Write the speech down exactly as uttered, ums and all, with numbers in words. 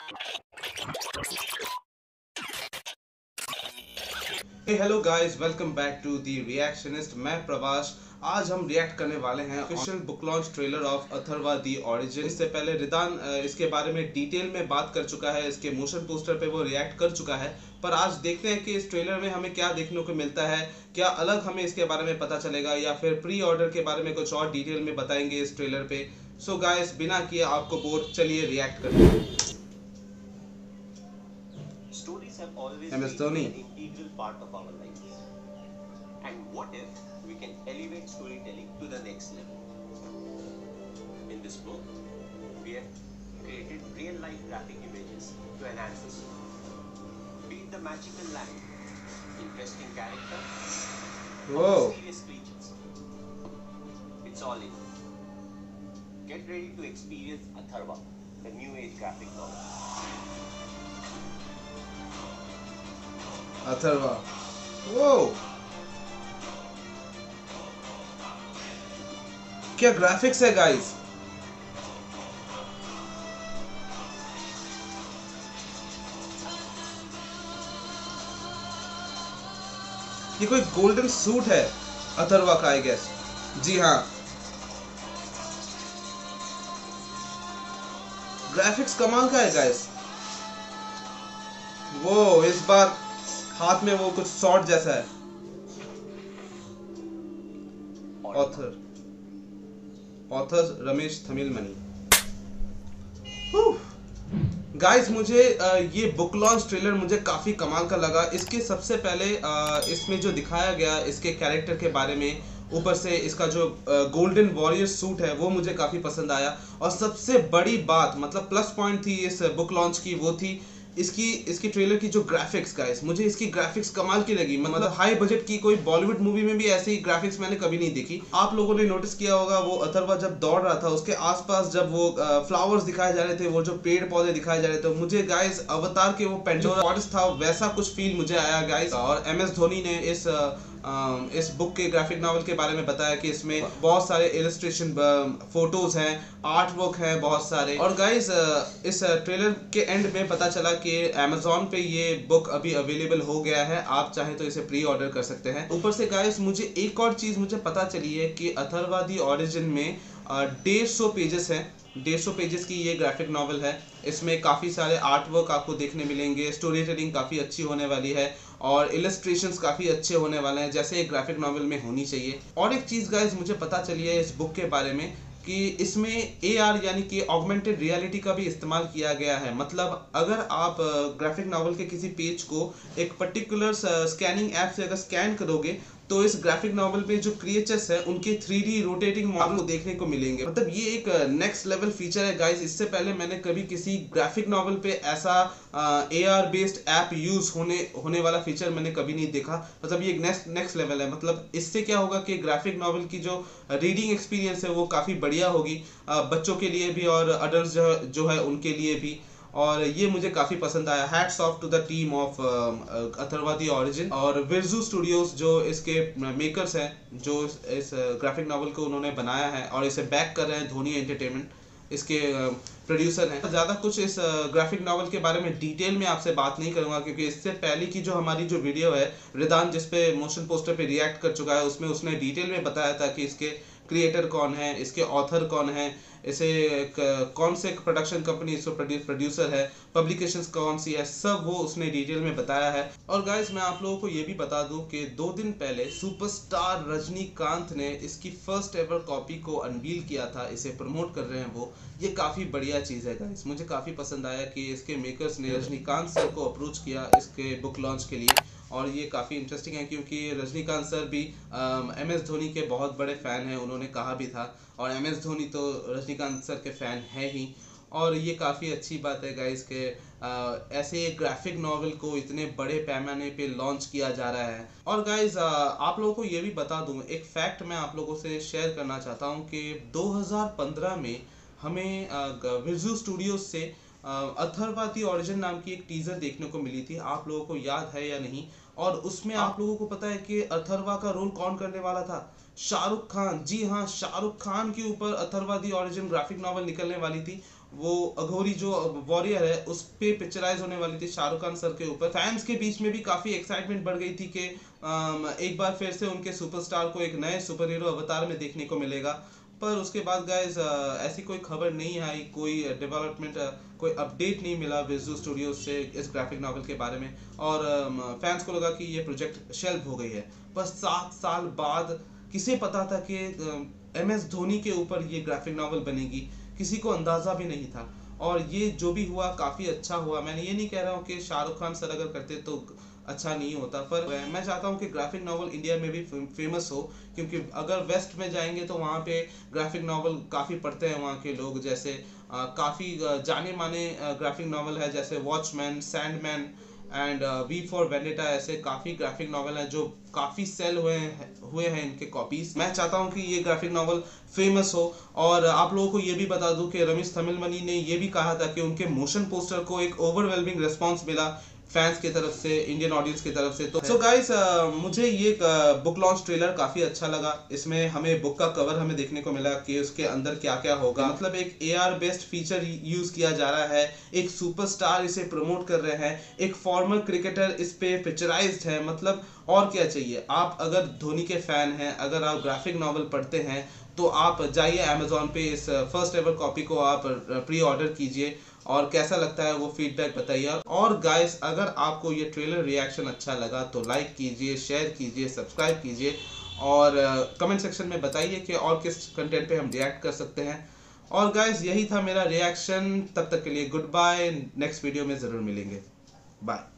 Hello guys, welcome back to the reactionist. मैं प्रवास। आज हम रिएक्ट करने वाले हैं official book launch trailer of Atharva the origin. इससे पहले रिदान इसके बारे में डिटेल में बात कर चुका है, इसके मोशन पोस्टर पे वो रिएक्ट कर चुका है। पर आज देखते हैं कि इस ट्रेलर में हमें क्या देखने को मिलता है, क्या अलग हमें इसके बारे में पता चलेगा या फिर प्री ऑर्डर के बारे में कुछ और डिटेल में बताएंगे इस ट्रेलर पे। सो गाइस, बिना किए आपको बोर, चलिए रिएक्ट करते हैं। Stories have always M S been Dhoni. an integral part of our lives. And what if we can elevate storytelling to the next level? In this book, we have created real-life graphic images to enhance the story. Be it the magical land, interesting character, or Whoa. mysterious creatures. It's all in. Get ready to experience Atharva, the new age graphic novel. Atharva. वो क्या graphics है guys. ये कोई golden suit है अथर्वा का, I guess. जी हाँ, graphics कमाल का है गाइस। वो इस बार हाथ में वो कुछ शॉट जैसा है। Author author Ramesh Thamilmani. Guys, मुझे ये बुक लॉन्च ट्रेलर मुझे काफी कमाल का लगा। इसके सबसे पहले इसमें जो दिखाया गया इसके कैरेक्टर के बारे में, ऊपर से इसका जो गोल्डन वॉरियर सूट है वो मुझे काफी पसंद आया। और सबसे बड़ी बात, मतलब प्लस पॉइंट थी इस बुक लॉन्च की, वो थी इसकी इसकी ट्रेलर की जो ग्राफिक्स। गाइस, मुझे इसकी ग्राफिक्स कमाल की लगी। मतलब हाई बजट की कोई बॉलीवुड मूवी में भी ऐसी ग्राफिक्स मैंने कभी नहीं देखी। आप लोगों ने नोटिस किया होगा, वो अथर्वा जब दौड़ रहा था उसके आसपास जब वो फ्लावर्स दिखाए जा रहे थे, वो जो पेड़ पौधे दिखाए जा रहे थे, मुझे गाइस अवतार के वो पेंडोरा फॉरेस्ट था वैसा कुछ फील मुझे आया गाइस। और एम एस धोनी ने इस इस बुक के ग्राफिक नॉवल के बारे में बताया कि इसमें बहुत सारे इलस्ट्रेशन, फोटोज हैं, आर्ट वर्क हैं बहुत सारे। और गाइस, इस ट्रेलर के एंड में पता चला कि अमेज़न पे ये बुक अभी अवेलेबल हो गया है, आप चाहे तो इसे प्री ऑर्डर कर सकते हैं। ऊपर से गाइस, मुझे एक और चीज मुझे पता चली है कि अथर्वा दी ओरिजिन में डेढ़ सौ पेजेस हैं। डेढ़ सौ पेजेस की ये ग्राफिक नॉवल है। इसमें काफ़ी सारे आर्ट वर्क आपको देखने मिलेंगे, स्टोरी टेलिंग काफ़ी अच्छी होने वाली है और इलस्ट्रेशंस काफ़ी अच्छे होने वाले हैं, जैसे एक ग्राफिक नॉवल में होनी चाहिए। और एक चीज़ गाइस मुझे पता चली है इस बुक के बारे में कि इसमें ए आर यानी कि ऑगमेंटेड रियलिटी का भी इस्तेमाल किया गया है। मतलब अगर आप ग्राफिक नॉवल के किसी पेज को एक पर्टिकुलर स्कैनिंग ऐप से अगर स्कैन करोगे तो इस ग्राफिक नॉवल पे जो क्रिएचर्स है उनके थ्री डी रोटेटिंग मॉडल देखने को मिलेंगे। मतलब ये एक नेक्स्ट लेवल फीचर है गाइस। इससे पहले मैंने कभी किसी ग्राफिक नॉवल पे ऐसा A R based app use होने होने वाला फीचर मैंने कभी नहीं देखा। मतलब ये एक नेक्स्ट नेक्स्ट लेवल है। मतलब इससे क्या होगा कि ग्राफिक नॉवल की जो रीडिंग एक्सपीरियंस है वो काफ़ी बढ़िया होगी, बच्चों के लिए भी और अडल्ट जो, जो है उनके लिए भी। और ये मुझे काफ़ी पसंद आया। Hats off to the team of Atharva the origin और विर्जू स्टूडियोज जो इसके मेकर्स हैं, जो इस ग्राफिक नॉवल को उन्होंने बनाया है और इसे बैक कर रहे हैं धोनी एंटरटेनमेंट, इसके प्रोड्यूसर हैं। ज़्यादा कुछ इस ग्राफिक नॉवल के बारे में डिटेल में आपसे बात नहीं करूंगा, क्योंकि इससे पहले की जो हमारी जो वीडियो है रिदान जिस पे मोशन पोस्टर पे रिएक्ट कर चुका है, उसमें उसने डिटेल में बताया था कि इसके क्रिएटर कौन है, इसके ऑथर कौन है, इसे कौन से प्रोडक्शन कंपनी इसको प्रोड्यूसर है, पब्लिकेशंस कौन सी है, सब वो उसने डिटेल में बताया है। और गाइस, मैं आप लोगों को ये भी बता दूं कि दो दिन पहले सुपरस्टार रजनीकांत ने इसकी फर्स्ट एवर कॉपी को अनवील किया था, इसे प्रमोट कर रहे हैं वो। ये काफ़ी बढ़िया चीज़ है गाइस। मुझे काफ़ी पसंद आया कि इसके मेकर्स ने रजनीकांत सर को अप्रोच किया इसके बुक लॉन्च के लिए। और ये काफ़ी इंटरेस्टिंग है क्योंकि रजनीकांत सर भी एम एस धोनी के बहुत बड़े फ़ैन हैं, उन्होंने कहा भी था। और एम एस धोनी तो रजनीकांत सर के फ़ैन हैं ही। और ये काफ़ी अच्छी बात है गाइस के ऐसे एक ग्राफिक नॉवल को इतने बड़े पैमाने पे लॉन्च किया जा रहा है। और गाइस, आप लोगों को ये भी बता दूं, एक फैक्ट मैं आप लोगों से शेयर करना चाहता हूं कि दो हज़ार पंद्रह में हमें विर्जू स्टूडियोज से अथर्वा दी ओरिजिन नाम की एक टीजर देखने को मिली थी। आप लोगों को याद है या नहीं? और उसमें आप लोगों को पता है कि अथर्वा का रोल कौन करने वाला था? शाहरुख खान। जी हाँ, शाहरुख खान के ऊपर Atharva the origin graphic novel निकलने वाली थी। वो अघोरी जो वॉरियर है उस पे पिक्चराइज होने वाली थी शाहरुख खान सर के ऊपर। फैंस के बीच में भी काफी एक्साइटमेंट बढ़ गई थी कि एक बार फिर से उनके सुपरस्टार को एक नए सुपर हीरो अवतार में देखने को मिलेगा। पर उसके बाद गाइज ऐसी कोई खबर नहीं आई, कोई डेवलपमेंट, कोई अपडेट नहीं मिला विजू स्टूडियो से इस ग्राफिक नॉवल के बारे में, और फैंस को लगा कि ये प्रोजेक्ट शेल्फ हो गई है। बस सात साल बाद किसे पता था कि एम एस धोनी के ऊपर ये ग्राफिक नॉवल बनेगी, किसी को अंदाजा भी नहीं था। और ये जो भी हुआ काफी अच्छा हुआ। मैंने ये नहीं कह रहा हूँ कि शाहरुख खान सर अगर करते तो अच्छा नहीं होता, पर मैं चाहता हूँ कि ग्राफिक नॉवल इंडिया में भी फेमस हो, क्योंकि अगर वेस्ट में जाएंगे तो वहाँ पे ग्राफिक नॉवल काफ़ी पढ़ते हैं वहाँ के लोग। जैसे आ, काफ़ी जाने माने ग्राफिक नॉवल है जैसे Watchmen, Sandman and V for Vendetta, ऐसे काफ़ी ग्राफिक नॉवल हैं जो काफ़ी सेल हुए हैं हुए हैं इनके कॉपीज। मैं चाहता हूँ कि ये ग्राफिक नॉवल फेमस हो। और आप लोगों को ये भी बता दूं कि रमेश तमिलमनी ने ये भी कहा था कि उनके मोशन पोस्टर को एक ओवरवेलमिंग रिस्पांस मिला फैंस की तरफ से, इंडियन ऑडियंस की तरफ से। तो सो गाइस, मुझे ये बुक लॉन्च ट्रेलर काफी अच्छा लगा। इसमें हमें बुक का कवर हमें देखने को मिला कि उसके अंदर क्या क्या होगा। मतलब एक A R based feature use किया जा रहा है, एक सुपरस्टार इसे प्रमोट कर रहे हैं, एक फॉर्मर क्रिकेटर इस पे पिक्चराइज्ड है। मतलब और क्या चाहिए। आप अगर धोनी के फैन हैं, अगर आप ग्राफिक नॉवल पढ़ते हैं, तो आप जाइए अमेजोन पे, इस फर्स्ट एवर कॉपी को आप प्री ऑर्डर कीजिए और कैसा लगता है वो फीडबैक बताइए। और गाइस, अगर आपको ये ट्रेलर रिएक्शन अच्छा लगा तो लाइक कीजिए, शेयर कीजिए, सब्सक्राइब कीजिए और कमेंट सेक्शन में बताइए कि और किस कंटेंट पे हम रिएक्ट कर सकते हैं। और गाइस, यही था मेरा रिएक्शन। तब तक के लिए गुड बाय, नेक्स्ट वीडियो में ज़रूर मिलेंगे। बाय।